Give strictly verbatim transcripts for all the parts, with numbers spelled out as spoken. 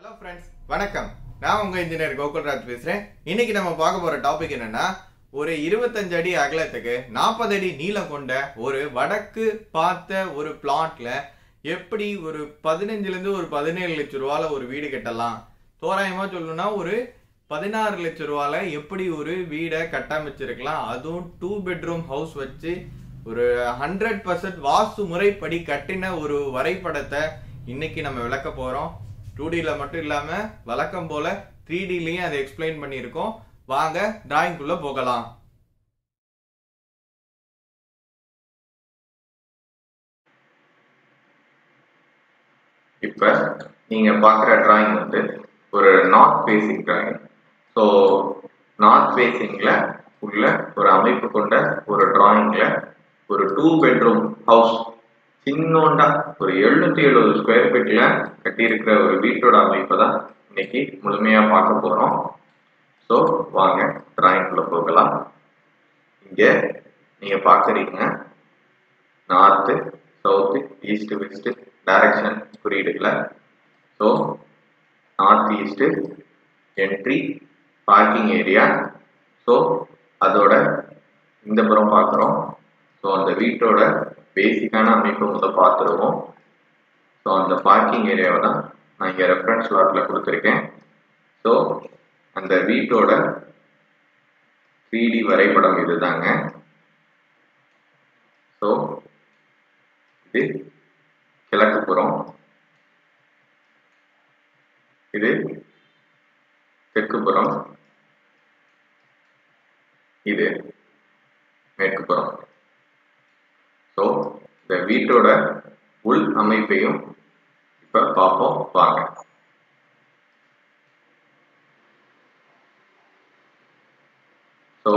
Hello friends, வணக்கம். நான் உங்க இன்ஜினியர் கோகுல்ராஜ் பேசுறேன். இன்னைக்கு நம்ம பார்க்க போற டாபிக் என்னன்னா, ஒரு இருபத்தஞ்சு அடி அகலத்துக்கு நாற்பது அடி நீளம் கொண்ட ஒரு வடக்கு பார்த்த ஒரு பிளாட்ல எப்படி ஒரு பதினஞ்சுல இருந்து ஒரு பதினேழு லட்சம் ரூபாயில ஒரு வீடு கட்டலாம். தோராயமா சொல்லணும்னா ஒரு பதினாறு லட்சம் ரூபாயில எப்படி ஒரு வீடை கட்டமைச்சிருக்கலாம். அதுவும் டூ பெட்ரூம் ஹவுஸ் வச்சு ஒரு ஹண்ட்ரட் பர்சன்ட் வாஸ்து முறைப்படி கட்டின ஒரு வரைபடத்தை இன்னைக்கு நம்ம விளக்க போறோம். டூ டில மட்டும் இல்லாம வழக்கம் போல த்ரீ டிலையும் அதை எக்ஸ்பிளைன் பண்ணியிருக்கோம். வாங்க டிராயிங் குள்ள போகலாம். இப்ப நீங்க பாக்குற டிராயிங் வந்து ஒரு north facing drawing. So north ஃபேசிங்ல உள்ள ஒரு அமைப்பு கொண்ட ஒரு டிராயிங்ல ஒரு டூ பெட்ரூம் ஹவுஸ் சின்னோண்டா ஒரு எழுநூத்தி எழுபது ஸ்கொயர் ஃபீட்ல கட்டியிருக்கிற ஒரு வீட்டோட அமைப்பை தான் இன்னைக்கு முழுமையா பார்க்க போறோம். ஸோ வாங்க டிராயிங்குள்ள போகலாம். இங்க நீங்க பாக்குறீங்க north, south, east, west direction குறியீடுகளை. So north east entry parking area. So அதோட இந்த புறம் பார்க்குறோம். ஸோ அந்த வீட்டோட பேசிக்கான அமைப்பு முதல் பார்த்துருவோம். ஸோ அந்த பார்க்கிங் ஏரியாவை தான் நான் இங்கே ரெஃபரன்ஸ் லாட்ல கொடுத்துருக்கேன். ஸோ அந்த வீட்டோட த்ரீ டி வரைபடம் இதுதாங்க. ஸோ இது கிழக்கு புறம், இது தெற்கு புறம், இது மேற்கு புறம். ஸோ இந்த வீட்டோட உள் அமைப்பையும் இப்ப பார்ப்போம் வாங்க. ஸோ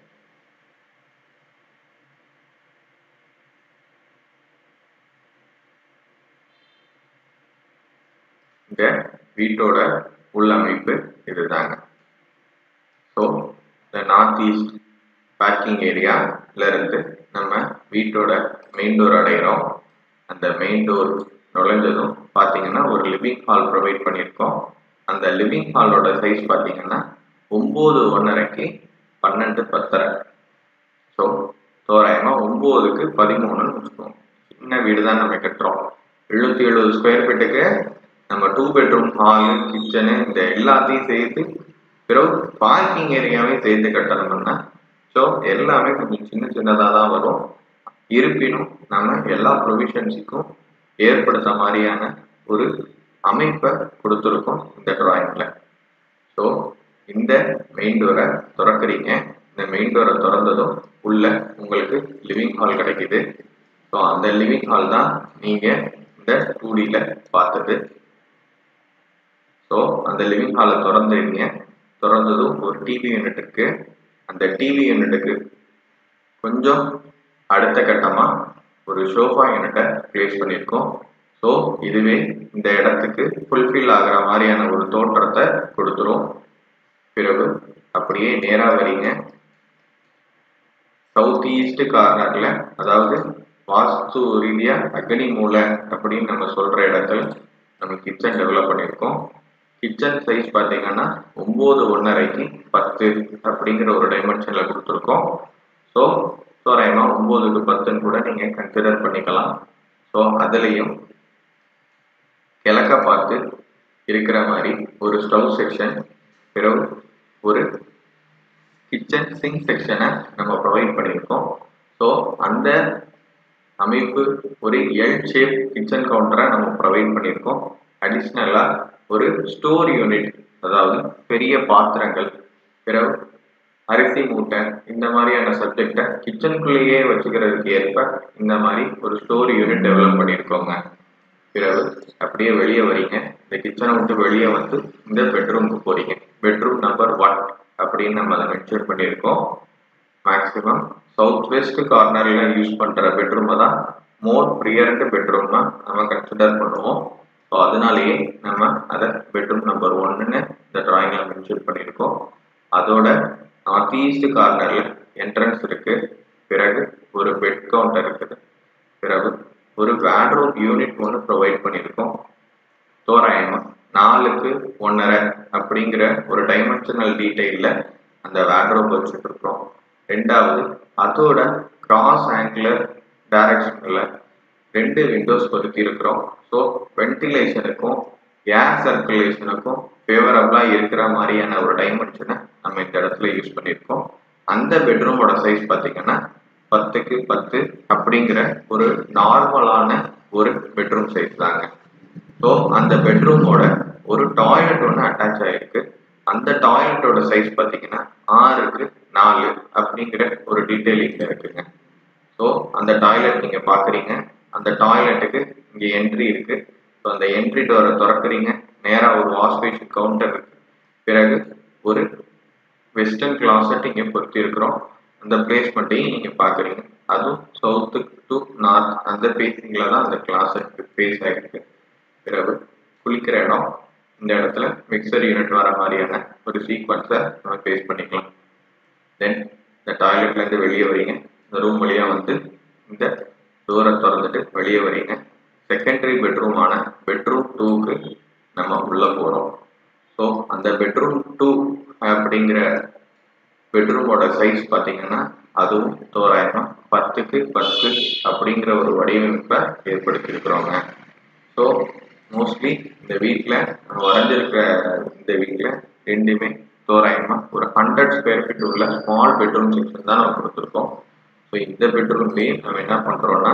இந்த வீட்டோட உள் அமைப்பு இதுதாங்க. ஸோ இந்த நார்த் ஈஸ்ட் பார்க்கிங் ஏரியால இருந்து நம்ம வீட்டோட மெயின் டோர் அடைகிறோம். அந்த மெயின் டோர் நுழைஞ்சதும் பார்த்தீங்கன்னா ஒரு லிவிங் ஹால் ப்ரொவைட் பண்ணியிருக்கோம். அந்த லிவிங் ஹாலோட சைஸ் பார்த்தீங்கன்னா ஒம்பது ஒன்றரைக்கு பன்னெண்டு பத்தரை. ஸோ தோராயமாக ஒம்போதுக்கு பதிமூணுன்னு வச்சுக்கோம். சின்ன வீடு தான் நம்ம கட்டுறோம். எழுநூத்தி எழுபது ஸ்கொயர் ஃபீட்டுக்கு நம்ம டூ பெட்ரூம் ஹாலு, கிச்சனு இந்த எல்லாத்தையும் சேர்த்து பிறகு பார்க்கிங் ஏரியாவையும் சேர்த்து கட்டணும்னா ஸோ எல்லாமே கொஞ்சம் சின்ன சின்னதாக தான் வரும். இருப்பினும் நம்ம எல்லா ப்ரொவிஷன்ஸுக்கும் ஏற்படுத்த மாதிரியான ஒரு அமைப்பை கொடுத்துருக்கோம் இந்த டிராயிங்ல. ஸோ இந்த மெயின் டோரை திறக்கிறீங்க. இந்த மெயின் டோரை திறந்ததும் உள்ள உங்களுக்கு லிவிங் ஹால் கிடைக்குது. ஸோ அந்த லிவிங் ஹால் தான் நீங்க இந்த டூ டில பார்த்தது. ஸோ அந்த லிவிங் ஹாலை திறந்துருங்க. திறந்ததும் ஒரு டிவி யூனிட் இருக்கு. அந்த டிவி யூனிட்டுக்கு கொஞ்சம் அடுத்த கட்டமா ஒரு சோஃபா யூனிட்டை பிளேஸ் பண்ணியிருக்கோம். ஸோ இதுவே இந்த இடத்துக்கு ஃபுல்ஃபில் ஆகிற மாதிரியான ஒரு தோற்றத்தை கொடுத்துரும். பிறகு அப்படியே நேராக வரீங்க. சவுத் ஈஸ்ட் கார்னர்ல, அதாவது வாஸ்து ரீதியா அக்னி மூலை அப்படின்னு நம்ம சொல்ற இடத்துல நம்ம கிச்சன் டெவலப் பண்ணியிருக்கோம். கிச்சன் சைஸ் பார்த்தீங்கன்னா ஒம்பது ஒன்றரைக்கு பத்து அப்படிங்கிற ஒரு டைமென்ஷன்ல கொடுத்துருக்கோம். ஸோ தோராயமா ஒன்பதுக்கு பத்துன்னு கூட நீங்க கன்சிடர் பண்ணிக்கலாம். ஸோ அதுலேயும் கிழக்க பார்த்து இருக்கிற மாதிரி ஒரு ஸ்டவ் செக்ஷன், பிறகு ஒரு கிச்சன் சிங்க் செக்ஷனை நம்ம ப்ரொவைட் பண்ணியிருக்கோம். ஸோ அந்த அமைப்பு ஒரு எல் ஷேப் கிச்சன் கவுண்டரை நம்ம ப்ரொவைட் பண்ணியிருக்கோம். அடிஷ்னலா ஒரு ஸ்டோர் யூனிட், அதாவது பெரிய பாத்திரங்கள், பிறகு அரிசி மூட்டை இந்த மாதிரியான சப்ஜெக்டை கிச்சனுக்குள்ளேயே வச்சுக்கிறதுக்கு ஏற்ப இந்த மாதிரி ஒரு ஸ்டோர் யூனிட் டெவலப் பண்ணியிருக்கோங்க. பிறகு அப்படியே வெளியே வரீங்க. இந்த கிச்சனை விட்டு வெளியே வந்து இந்த பெட்ரூமுக்கு போறீங்க. பெட்ரூம் நம்பர் ஒன் அப்படின்னு நம்ம அதை மென்ஷன் பண்ணியிருக்கோம். மேக்சிமம் சவுத் வெஸ்ட் கார்னர்ல யூஸ் பண்ற பெட்ரூமை தான் மோர் ப்ரியர்டு பெட்ரூம்னா நம்ம கன்சிடர் பண்ணுவோம். ஸோ அதனாலேயே நம்ம அதை பெட்ரூம் நம்பர் ஒன்னுன்னு இந்த டிராயிங்ல மென்ஷன் பண்ணியிருக்கோம். அதோட நார்த் ஈஸ்ட் கார்னர்ல என்ட்ரன்ஸ் இருக்கு. பிறகு ஒரு பெட் கவுண்டர் இருக்குது. பிறகு ஒரு வார்ட்ரோப் யூனிட் ஒன்று ப்ரொவைட் பண்ணியிருக்கோம். தோராயமா நாலுக்கு ஒன்னரை அப்படிங்கிற ஒரு டைமென்ஷனல் டீடைல்ல அந்த வார்ட்ரோப் வச்சுட்டு இருக்கோம். ரெண்டாவது அதோட கிராஸ் ஆங்குலர் டைரக்ஷன்ல ரெண்டு விண்டோஸ் பொருத்தி இருக்கிறோம். ஸோ வென்டிலேஷனுக்கும் ஏர் சர்க்குலேஷனுக்கும் ஃபேவரபிளா இருக்கிற மாதிரியான ஒரு டைமென்ஷனை நம்ம இந்த இடத்துல யூஸ் பண்ணியிருக்கோம். அந்த பெட்ரூமோட சைஸ் பார்த்தீங்கன்னா பத்துக்கு பத்து அப்படிங்கிற ஒரு நார்மலான ஒரு பெட்ரூம் சைஸ் தாங்க. ஸோ அந்த பெட்ரூமோட ஒரு டாய்லெட் ஒன்று அட்டாச் ஆயிருக்கு. அந்த டாய்லெட்டோட சைஸ் பார்த்தீங்கன்னா ஆறுக்கு நாலு அப்படிங்கிற ஒரு டீட்டெயிலிங்ல இருக்குங்க. ஸோ அந்த டாய்லெட் நீங்க பாக்குறீங்க. அந்த டாய்லெட்டுக்கு இங்க என்ட்ரி இருக்கு. ஸோ அந்த என்ட்ரி டோரை திறக்கிறீங்க. நேரா ஒரு வாஷ் பேஷன் கவுண்டர் இருக்கு. பிறகு ஒரு வெஸ்டர்ன் கிளாசட் இங்க பொருத்தி இருக்கிறோம். அந்த பிளேஸ்மெண்ட்டையும் நீங்க பாக்குறீங்க. அதுவும் சவுத்து டு நார்த் அந்த பேசிங்ல தான் அந்த கிளாசட் பேஸ் ஆயிருக்கு. பிறகு குளிக்கிற இடம் இந்த இடத்துல மிக்சர் யூனிட் வர மாதிரியான ஒரு சீக்வன்ஸை நம்ம பேஸ் பண்ணிக்கலாம். தென் இந்த டாய்லெட்ல இருந்து வெளியே வரீங்க. இந்த ரூம் வழியா வந்து இந்த டோரை திறந்துட்டு வெளியே வரீங்க. செகண்டரி பெட்ரூமான பெட்ரூம் டூக்கு நம்ம உள்ள போறோம். ஸோ அந்த பெட்ரூம் டூ அப்படிங்கிற பெட்ரூமோட சைஸ் பார்த்தீங்கன்னா அதுவும் தோராயமா பத்துக்கு பத்து அப்படிங்கிற ஒரு வடிவமைப்பை ஏற்படுத்தி இருக்கிறோங்க. ஸோ மோஸ்ட்லி இந்த வீட்டில் வரைஞ்சிருக்கிற இந்த வீட்டில் ரெண்டுமே தோராயமா ஒரு ஹண்ட்ரட் ஸ்கொயர் ஃபீட் உள்ள ஸ்மால் பெட்ரூம் செக்ஷன் தான் நம்ம கொடுத்துருக்கோம். ஸோ இந்த பெட்ரூம்லேயே நம்ம என்ன பண்ணுறோம்னா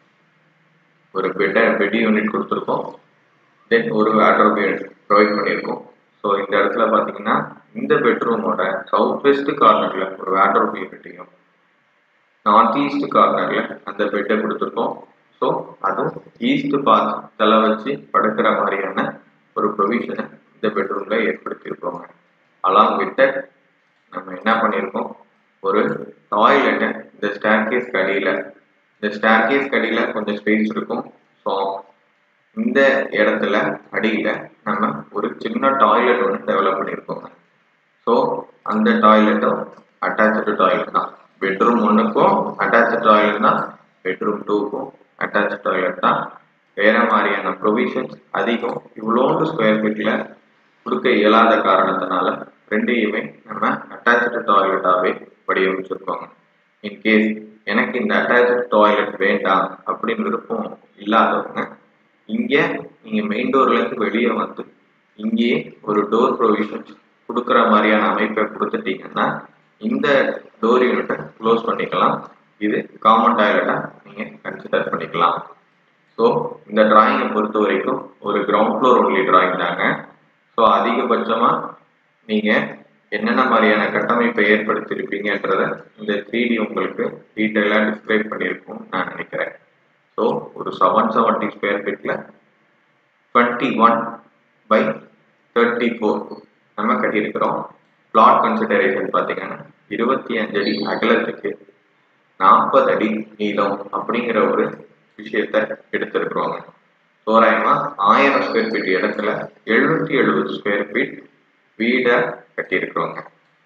ஒரு பெட்டை பெட் யூனிட் கொடுத்துருக்கோம். தென் ஒரு வார்ட்ரோப் யூனிட் ப்ரொவைட் பண்ணியிருக்கோம். ஸோ இந்த இடத்துல பார்த்தீங்கன்னா இந்த பெட்ரூமோட சவுத் வெஸ்ட் கார்னர்ல ஒரு வார்ட்ரோப் யூனிட்டையும் நார்த் ஈஸ்ட் கார்னர்ல அந்த பெட்டை கொடுத்துருக்கோம். ஸோ அதுவும் ஈஸ்ட் பாத் தலை வச்சு படுக்கிற மாதிரியான ஒரு ப்ரொவிஷனை இந்த பெட்ரூம்ல ஏற்படுத்தியிருக்கோங்க. அலாங் வித் நம்ம என்ன பண்ணியிருக்கோம், ஒரு டாய்லெட்டை இந்த ஸ்டேர்கேஸ் கடியில இந்த ஸ்டேர்கேஸ் கடியில கொஞ்சம் ஸ்பேஸ் இருக்கும். ஸோ இந்த இடத்துல அடியில நம்ம ஒரு சின்ன டாய்லெட் ஒன்று டெவலப் பண்ணியிருக்கோங்க. ஸோ அந்த டாய்லெட்டும் அட்டாச்சு டாய்லெட் தான். பெட்ரூம் ஒன்றுக்கும் அட்டாச்சு டாய்லெட் தான், பெட்ரூம் டூக்கும் அட்டாச் டாய்லெட் தான். வேற மாதிரியான ப்ரொவிஷன்ஸ் அதிகம் இவ்வளோண்டு ஸ்கொயர் ஃபீட்ல கொடுக்க இயலாத காரணத்தினால ரெண்டையுமே நம்ம அட்டாச்சு டாய்லெட்டாவே வடிவமைச்சிருக்கோங்க. இன்கேஸ் எனக்கு இந்த அட்டாச்சு டாய்லெட் வேண்டாம் அப்படின்னு விருப்பம் இல்லாதவங்க இங்கே நீங்க மெயின் டோர்ல இருந்து வெளியே வந்து இங்கேயே ஒரு டோர் ப்ரொவிஷன்ஸ் கொடுக்குற மாதிரியான அமைப்பை கொடுத்துட்டீங்கன்னா இந்த டோர் யூனிட்டை க்ளோஸ் பண்ணிக்கலாம். இது காமன் டாய்லெட்டா நீங்க கன்சிடர் பண்ணிக்கலாம். ஸோ இந்த டிராயிங்கை பொறுத்த வரைக்கும் ஒரு கிரவுண்ட் ஃப்ளோர் ஒன்லி டிராயிங் தாங்க. ஸோ அதிகபட்சமா நீங்க என்னென்ன மாதிரியான கட்டமைப்பை ஏற்படுத்தியிருப்பீங்கன்றத இந்த த்ரீ டி உங்களுக்கு டீட்டெயிலாக டிஸ்கிரைப் பண்ணியிருக்கும் நான் நினைக்கிறேன். ஸோ ஒரு செவன் செவன்டி ஸ்கொயர் ஃபீட்ல twenty one by thirty four நம்ம கட்டியிருக்கிறோம். பிளாட் கன்சிடரேஷன் பார்த்தீங்கன்னா இருபத்தி அஞ்சு அடி அகலத்துக்கு நாற்பது அடி நீளம் அப்படிங்கிற ஒரு விஷயத்த எடுத்திருக்கிறோங்க. தோராயமா ஆயிரம் ஸ்கொயர் ஃபீட் இடத்துல எழுநூத்தி எழுபது ஸ்கொயர் ஃபீட் வீடை கட்டியிருக்கிறோங்க.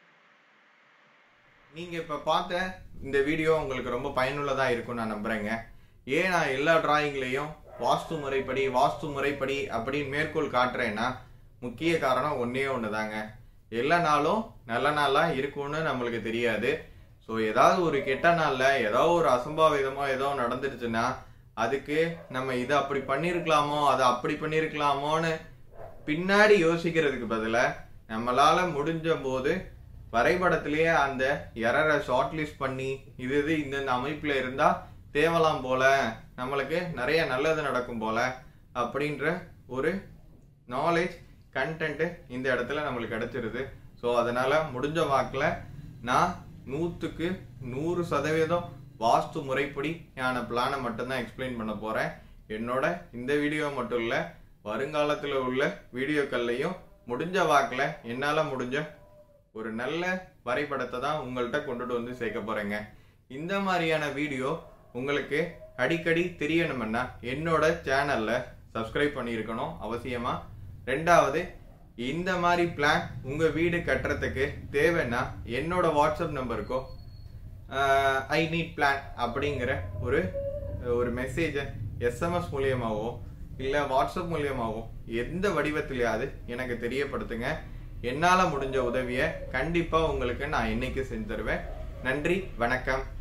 நீங்க இப்ப பார்த்த இந்த வீடியோ உங்களுக்கு ரொம்ப பயனுள்ளதா இருக்கும்னு நான் நம்புறேங்க. ஏன் நான் எல்லா டிராயிங்லையும் வாஸ்து முறைப்படி வாஸ்து முறைப்படி அப்படின்னு மேற்கோள் காட்டுறேன்னா முக்கிய காரணம் ஒன்னே ஒண்ணுதாங்க. எல்லா நாளும் நல்ல நாளா இருக்கும்னு நம்மளுக்கு தெரியாது. ஸோ ஏதாவது ஒரு கெட்ட நாள்ல ஏதாவது ஒரு அசம்பாவிதமோ ஏதோ நடந்துருச்சுன்னா அதுக்கு நம்ம இதை அப்படி பண்ணிருக்கலாமோ அதை அப்படி பண்ணிருக்கலாமோன்னு பின்னாடி யோசிக்கிறதுக்கு பதிலா நம்மளால முடிஞ்ச போது வரைபடத்திலேயே அந்த எரரை ஷார்ட் லிஸ்ட் பண்ணி இது இது இந்த அமைப்புல இருந்தா தேவலாம் போல, நம்மளுக்கு நிறைய நல்லது நடக்கும் போல அப்படின்ற ஒரு நாலேஜ் கண்டென்ட் இந்த இடத்துல நம்மளுக்கு கிடைச்சிருது. ஸோ அதனால முடிஞ்ச வாக்குல நான் நூற்றுக்கு நூறு சதவீதம் வாஸ்து முறைப்படி ஆன பிளானை மட்டும்தான் எக்ஸ்பிளைன் பண்ண போறேன். என்னோட இந்த வீடியோ மட்டும் இல்லை, வருங்காலத்தில் உள்ள வீடியோக்கள்லையும் முடிஞ்ச வாக்கில் என்னால் முடிஞ்ச ஒரு நல்ல வரைபடத்தை தான் உங்கள்கிட்ட கொண்டுட்டு வந்து சேர்க்க போறேங்க. இந்த மாதிரியான வீடியோ உங்களுக்கு அடிக்கடி தெரியணும்னா என்னோட சேனல்ல சப்ஸ்கிரைப் பண்ணியிருக்கணும் அவசியமா. ரெண்டாவது, இந்த மாதிரி பிளான் உங்க வீடு கட்டுறதுக்கு தேவைன்னா என்னோட வாட்ஸ்அப் நம்பருக்கோ ஐ நீட் பிளான் அப்படிங்கிற ஒரு ஒரு மெசேஜை எஸ்எம்எஸ் மூலியமாவோ இல்லை வாட்ஸ்அப் மூலியமாகவோ எந்த வடிவத்திலேயாவது எனக்கு தெரியப்படுத்துங்க. என்னால் முடிஞ்ச உதவியை கண்டிப்பாக உங்களுக்கு நான் இன்னைக்கு செஞ்சு தருவேன். நன்றி, வணக்கம்.